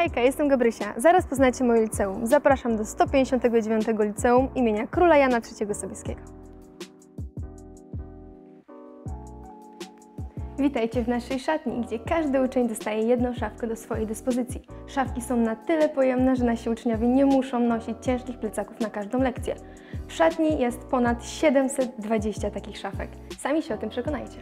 Hejka, jestem Gabrysia. Zaraz poznacie moje liceum. Zapraszam do 159 Liceum imienia Króla Jana III Sobieskiego. Witajcie w naszej szatni, gdzie każdy uczeń dostaje jedną szafkę do swojej dyspozycji. Szafki są na tyle pojemne, że nasi uczniowie nie muszą nosić ciężkich plecaków na każdą lekcję. W szatni jest ponad 720 takich szafek. Sami się o tym przekonajcie.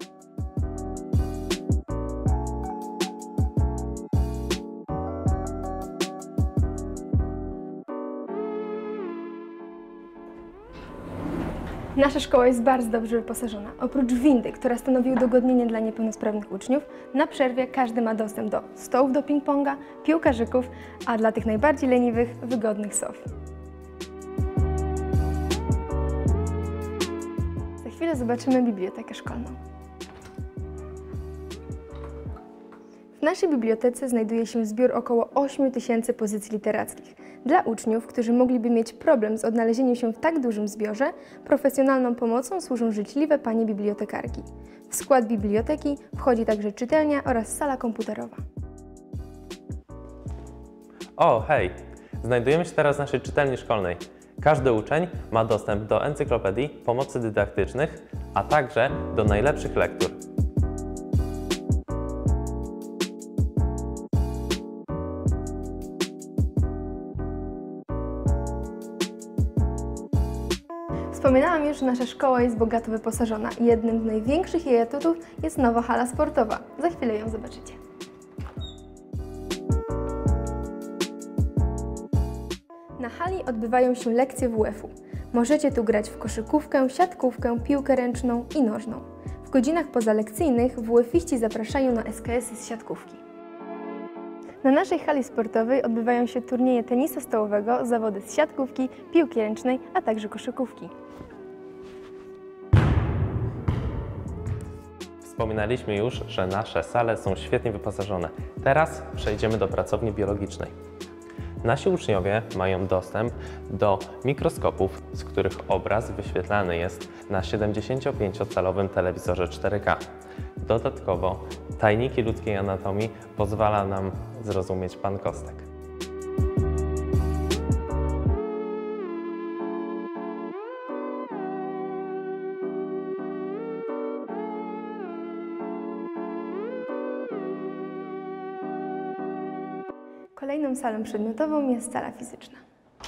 Nasza szkoła jest bardzo dobrze wyposażona. Oprócz windy, która stanowi udogodnienie dla niepełnosprawnych uczniów, na przerwie każdy ma dostęp do stołów do ping-ponga, piłkarzyków, a dla tych najbardziej leniwych wygodnych sof. Za chwilę zobaczymy bibliotekę szkolną. W naszej bibliotece znajduje się zbiór około 8000 pozycji literackich. Dla uczniów, którzy mogliby mieć problem z odnalezieniem się w tak dużym zbiorze, profesjonalną pomocą służą życzliwe panie bibliotekarki. W skład biblioteki wchodzi także czytelnia oraz sala komputerowa. O, hej! Znajdujemy się teraz w naszej czytelni szkolnej. Każdy uczeń ma dostęp do encyklopedii, pomocy dydaktycznych, a także do najlepszych lektur. Wspominałam już, że nasza szkoła jest bogato wyposażona i jednym z największych jej atutów jest nowa hala sportowa. Za chwilę ją zobaczycie. Na hali odbywają się lekcje WF-u. Możecie tu grać w koszykówkę, siatkówkę, piłkę ręczną i nożną. W godzinach pozalekcyjnych WF-iści zapraszają na SKS-y z siatkówki. Na naszej hali sportowej odbywają się turnieje tenisa stołowego, zawody z siatkówki, piłki ręcznej, a także koszykówki. Wspominaliśmy już, że nasze sale są świetnie wyposażone. Teraz przejdziemy do pracowni biologicznej. Nasi uczniowie mają dostęp do mikroskopów, z których obraz wyświetlany jest na 75-calowym telewizorze 4K. Dodatkowo tajniki ludzkiej anatomii pozwala nam zrozumieć pan Kostek. Kolejną salą przedmiotową jest sala fizyczna.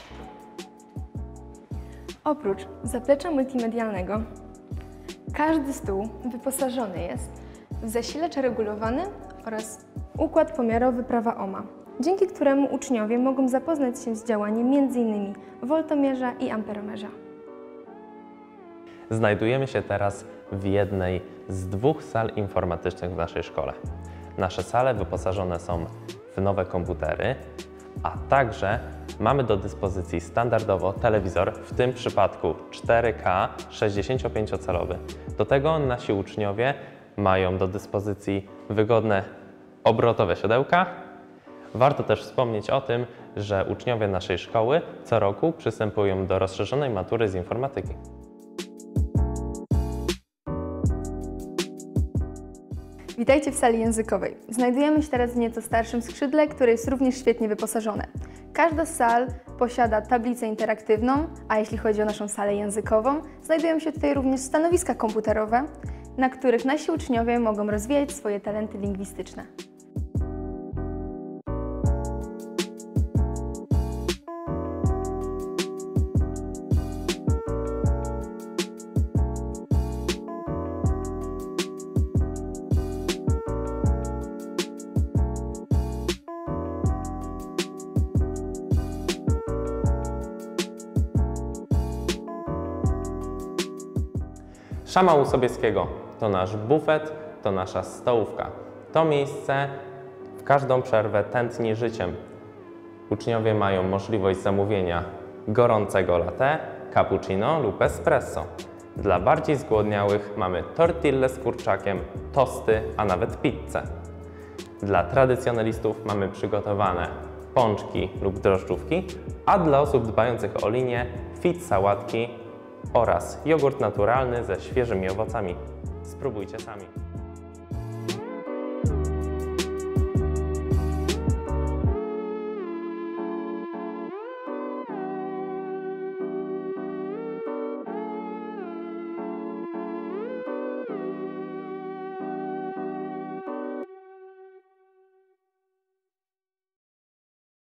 Oprócz zaplecza multimedialnego, każdy stół wyposażony jest w zasilacz regulowany oraz układ pomiarowy prawa ohma, dzięki któremu uczniowie mogą zapoznać się z działaniem m.in. woltomierza i amperomerza. Znajdujemy się teraz w jednej z dwóch sal informatycznych w naszej szkole. Nasze sale wyposażone są w nowe komputery, a także mamy do dyspozycji standardowo telewizor, w tym przypadku 4K 65-calowy. Do tego nasi uczniowie mają do dyspozycji wygodne obrotowe siodełka. Warto też wspomnieć o tym, że uczniowie naszej szkoły co roku przystępują do rozszerzonej matury z informatyki. Witajcie w sali językowej. Znajdujemy się teraz w nieco starszym skrzydle, które jest również świetnie wyposażone. Każda z sal posiada tablicę interaktywną, a jeśli chodzi o naszą salę językową, znajdują się tutaj również stanowiska komputerowe, na których nasi uczniowie mogą rozwijać swoje talenty lingwistyczne. Szamał Sobieskiego to nasz bufet, to nasza stołówka. To miejsce w każdą przerwę tętni życiem. Uczniowie mają możliwość zamówienia gorącego latte, cappuccino lub espresso. Dla bardziej zgłodniałych mamy tortille z kurczakiem, tosty, a nawet pizzę. Dla tradycjonalistów mamy przygotowane pączki lub drożdżówki, a dla osób dbających o linię fit sałatki oraz jogurt naturalny ze świeżymi owocami. Spróbujcie sami.